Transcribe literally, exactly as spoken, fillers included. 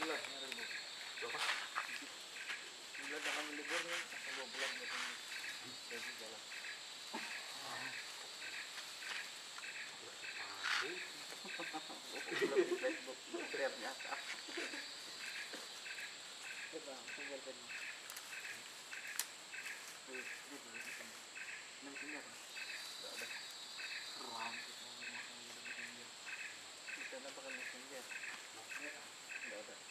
bulan ada bu. Berapa? Bulan dalam libur nih, atau dua bulan gitu. Jadi jalan. Facebook terlihat nyata. Coba tinggal tadi. Wih, ini boleh di sini. Messenger. Enggak ada. Ram kita mau makan di messenger. Kita pakai messenger. Enggak ada.